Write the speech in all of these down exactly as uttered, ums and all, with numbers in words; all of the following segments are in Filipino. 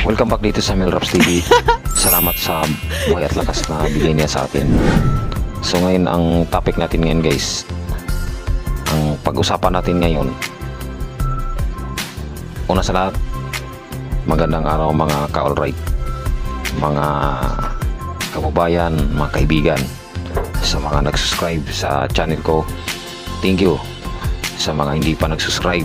Welcome back dito sa Melraps T V. Salamat sa buhay at lakas na bigay niya sa atin. So ngayon ang topic natin ngayon guys, ang pag-usapan natin ngayon, una sa lahat, magandang araw mga ka-alright, mga kababayan, mga kaibigan, sa mga nag-subscribe sa channel ko, thank you. Sa mga hindi pa nag-subscribe,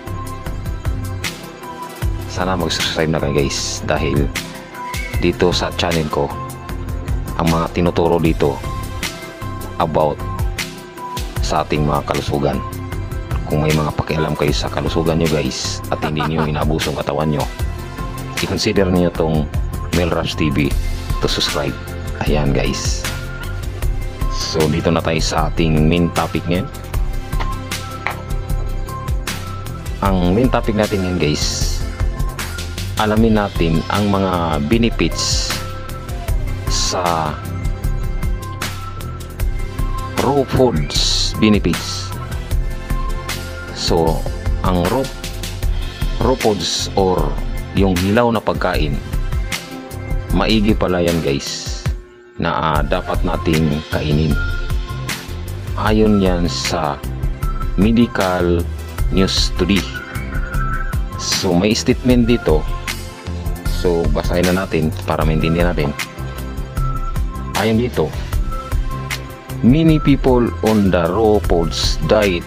sana mag-subscribe na kayo guys, dahil dito sa channel ko ang mga tinuturo dito about sa ating mga kalusugan. Kung may mga pakialam kayo sa kalusugan nyo guys at hindi nyo inabusong katawan nyo, i-consider niyo tong Melraps T V to subscribe. Ayan guys, so dito na tayo sa ating main topic ngayon. Ang main topic natin ngayon guys, alamin natin ang mga benefits sa raw foods benefits. So ang raw, raw foods or yung hilaw na pagkain, maigi pala yan guys na uh, dapat nating kainin. Ayon yan sa medical news today. So may statement dito, so basahin na natin para maintindihan natin. Ayon dito, many people on the raw foods diet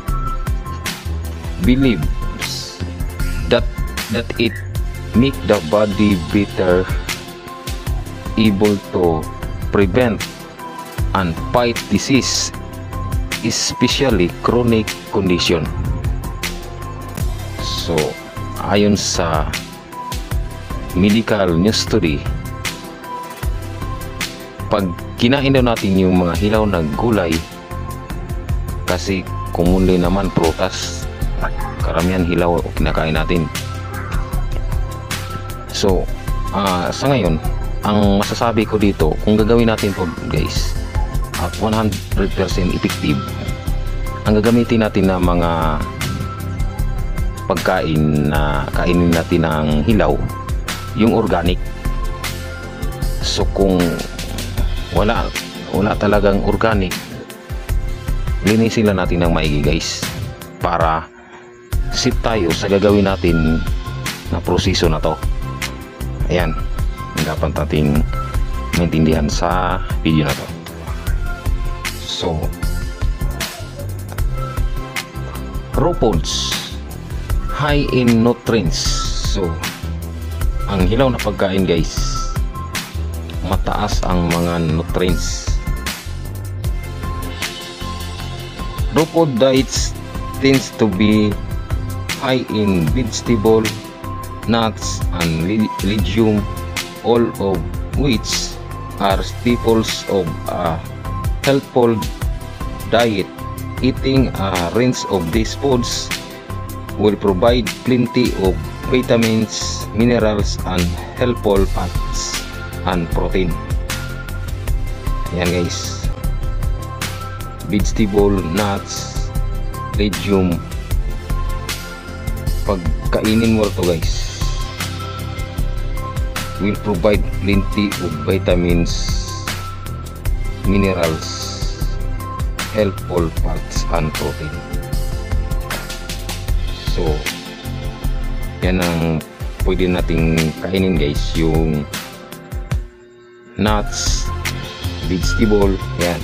believes that that it make the body better able to prevent and fight disease, especially chronic condition. So ayon sa medical news today, pag kinain daw natin yung mga hilaw na gulay, kasi commonly naman prutas, karamihan hilaw kinakain natin. So uh, sa ngayon, ang masasabi ko dito, kung gagawin natin to guys at one hundred percent effective, ang gagamitin natin na mga pagkain na kainin natin ng hilaw, yung organic. So kung wala wala talagang organic, linisin lang natin ng maigi guys, para sit tayo sa gagawin natin na proseso na to. Ayan, dapat nating maintindihan sa video na to. So raw foods high in nutrients. So ang hilaw na pagkain guys, mataas ang mga nutrients. Raw food diets tends to be high in vegetable, nuts and legume, all of which are staples of a healthful diet. Eating a range of these foods will provide plenty of vitamins, minerals and helpful fats and protein. Ayan guys, vegetable, nuts, legume, pagkainin mo ito guys, will provide plenty of vitamins, minerals, helpful fats and protein. So yan ang pwede nating kainin guys, yung nuts, vegetable, yan.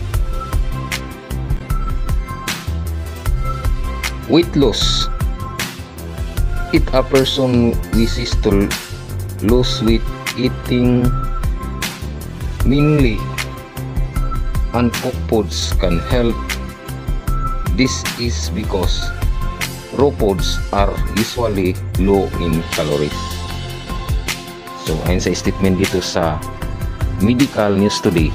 Weight loss. If a person wishes to lose weight, eating mainly uncooked foods can help. This is because raw foods are usually low in calories. So ayon sa statement dito sa medical news today,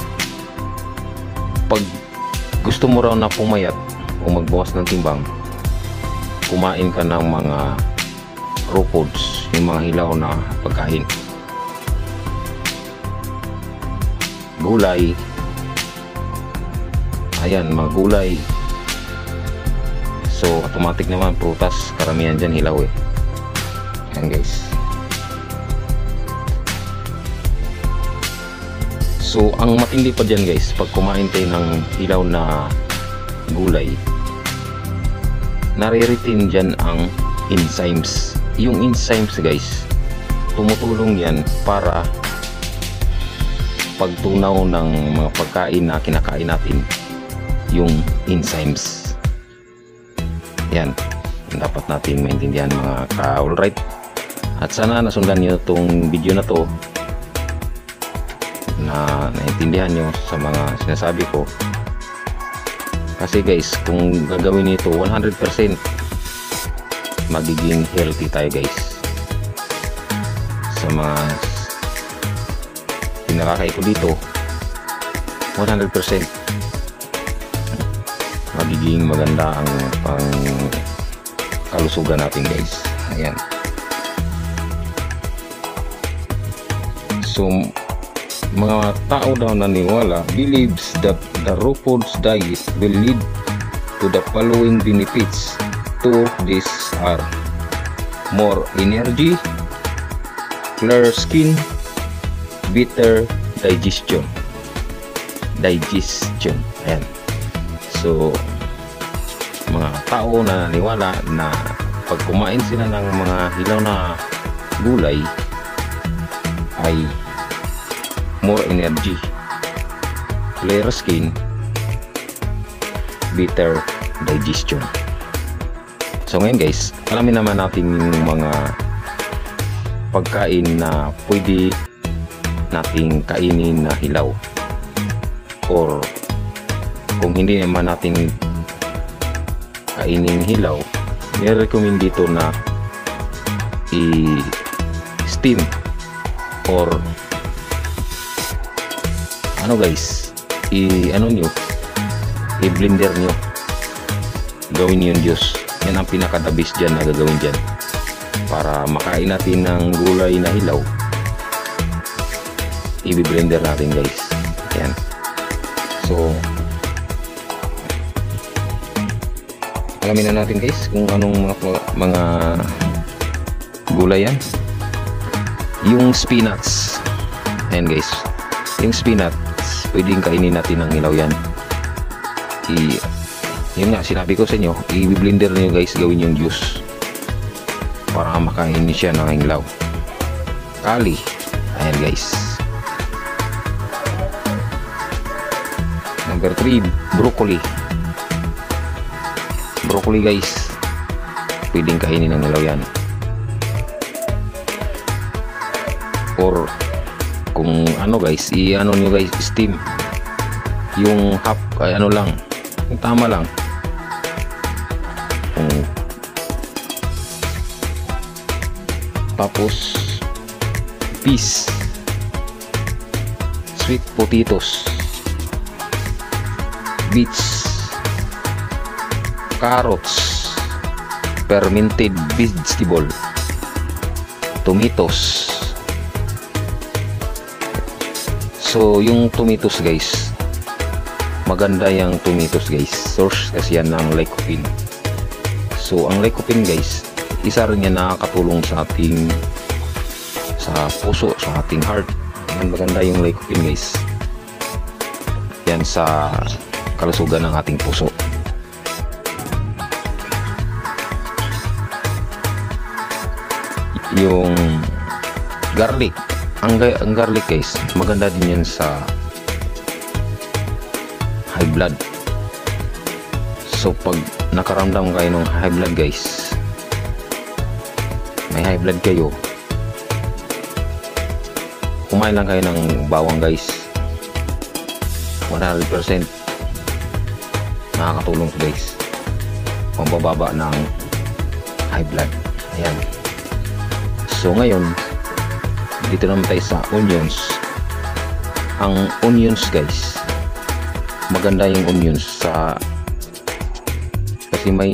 pag gusto mo raw na pumayat o magbawas ng timbang, kumain ka ng mga raw foods, yung mga hilaw na pagkain, gulay, ayan mga gulay. So automatic naman prutas, karamihan dyan hilaw eh. Ayan guys, So ang matindi pa dyan guys, pag kumain tayo ng hilaw na gulay, nare-retain dyan ang enzymes. Yung enzymes guys, tumutulong yan para pagtunaw ng mga pagkain na kinakain natin, yung enzymes. Yan, dapat natin maintindihan mga ka-alright. At sana nasundan nyo itong video na to, na naintindihan nyo sa mga sinasabi ko. Kasi guys, kung gagawin nito one hundred percent, magiging healthy tayo guys. Sa mga pinakakay ko dito, one hundred percent magiging maganda ang pang kalusugan natin guys. Ayan. So mga tao daw naniwala, believes that the raw foods diet will lead to the following benefits. To these are more energy, clear skin, better digestion. Digestion. Ayan. So mga tao na naniwala na pag kumain sila ng mga hilaw na gulay ay more energy, clear skin, better digestion. So ngayon guys, alamin naman natin yung mga pagkain na pwede nating kainin na hilaw, or kung hindi naman natin kainin hilaw, nire-recommend dito na i-steam or ano guys, i ano nyo, i-blender nyo, gawin yung juice. Yan ang pinaka-the-best dyan na gagawin dyan para makain natin ng gulay na hilaw. I-blender natin guys. Yan. So alamin na natin guys kung anong mga, mga gulay yan. Yung spinach, ayan guys, yung spinach pwedeng kainin natin ng hilaw yan. I, yun nga, sinabi ko sa inyo, i-blender nyo guys, gawin yung juice para makain siya ng hilaw. Kali, ayan guys. Number three, broccoli. Broccoli guys, pwedeng kainin ng hilaw yan. Or kung ano guys, i-ano nyo guys, steam yung half, ay ano lang, yung tama lang. Kung tapos peas, sweet potatoes, beets, carrots, fermented vegetable, tomatoes. So yung tomatoes guys, maganda yung tomatoes guys, source kasi yan ng lycopene. So ang lycopene guys, isa rin yan nakakatulong sa ating sa puso, sa ating heart. Yan, maganda yung lycopene guys, yan sa kalusugan ng ating puso. Yung garlic, ang, ang garlic guys, maganda din yan sa high blood. So pag nakaramdam kayo ng high blood guys, may high blood kayo, kumain lang kayo ng bawang guys. one hundred percent nakakatulong to guys, pambababa ng high blood. Ayan. So ngayon, dito naman tayo sa onions. Ang onions guys, maganda yung onions sa kasi may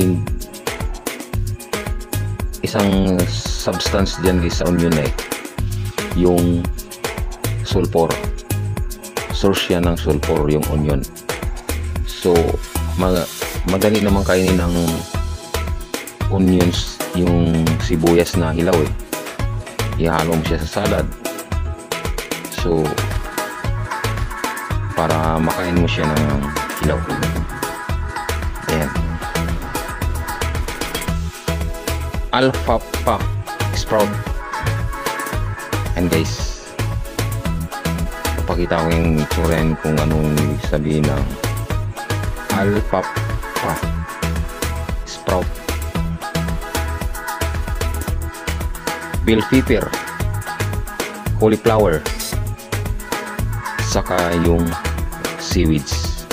isang substance dyan guys sa onion eh, yung sulfur. Source yan ng sulfur yung onion. So mag madali naman kainin ng onions yung sibuyas na hilaw eh. Ihalo mo siya sa salad. So para makain mo siya ng hilaw. Ayan. Alfalfa sprout. And guys, papakita ko yung itsura yan kung anong sabihin ng alfalfa sprout. Bell pepper, cauliflower, saka yung seaweeds.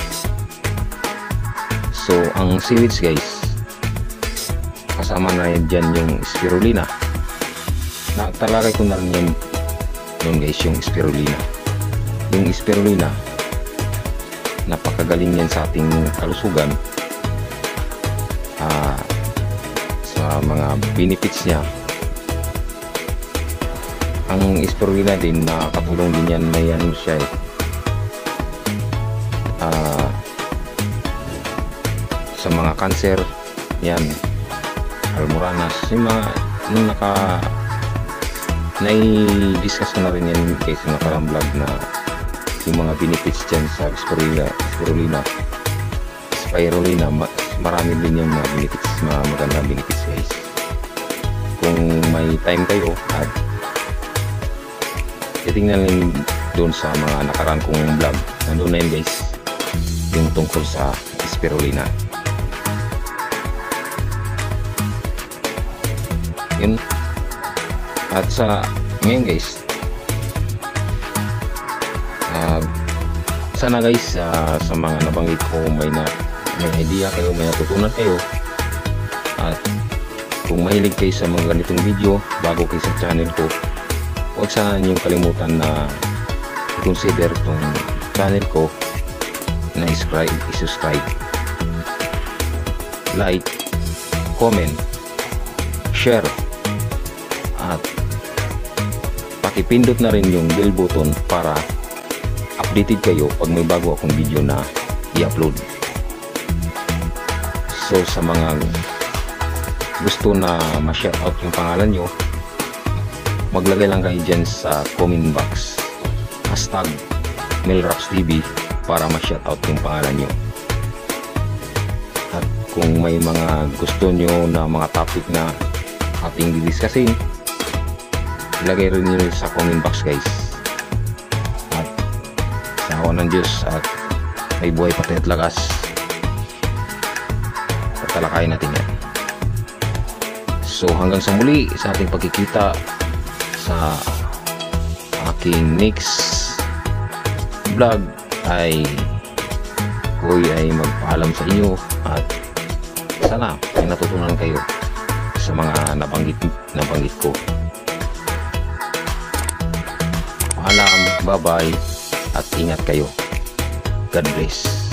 So ang seaweeds guys, kasama na dyan yung spirulina. Natalakay ko na rin yan noon guys, yung spirulina. Yung spirulina, napakagaling yan sa ating kalusugan. Ah, sa mga benefits niya, ang spirulina din nakakatulong din yan, may ano siya eh, uh, sa mga cancer yan, almoranas, yung mga yung naka nai-discuss ko na rin yan guys sa nakarang vlog na yung mga benefits dyan sa spirulina spirulina spirulina ma marami din yung mga benefits, mga magandang benefits guys. Kung may time kayo at titingnan lang doon sa mga nakaraan kong vlog, nandun na yun guys, yung tungkol sa spirulina. Yun. At sa ngayon guys, uh, sana guys, uh, sa mga nabanggit ko, may na may idea kayo, may natutunan kayo, at kung mahilig kayo sa mga ganitong video bago kayo sa channel ko, huwag sana niyong kalimutan na i-consider itong channel ko na i-subscribe, i-subscribe, like, comment, share, at pakipindot na rin yung bell button para updated kayo pag may bago akong video na i-upload. So sa mga gusto na ma-share out yung pangalan nyo, maglagay lang kayo dyan sa comment box hashtag MelRapsTV para ma-shoutout yung pangalan nyo. At kung may mga gusto nyo na mga topic na ating didiscusin, ilagay rin nyo sa comment box guys. At sa awa ng Diyos at may buhay pati at lakas, tatalakayin natin yan. So hanggang sa muli sa ating pagkikita sa aking next vlog, ay Koy ay magpaalam sa inyo at sana may natutunan kayo sa mga nabanggit nabanggit ko. Paalam, bye bye at ingat kayo. God bless.